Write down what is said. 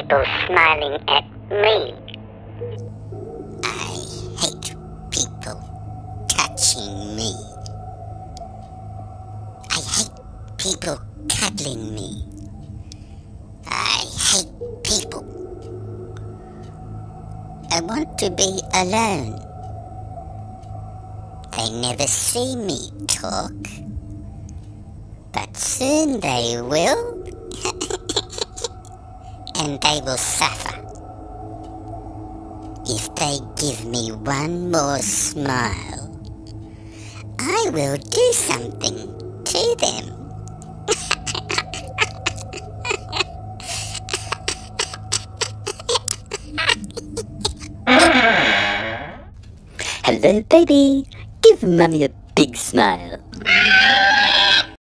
people smiling at me. I hate people touching me. I hate people cuddling me. I hate people. I want to be alone. They never see me talk, but soon they will, and they will suffer. If they give me one more smile, I will do something to them. Hello, baby. Give Mummy a big smile.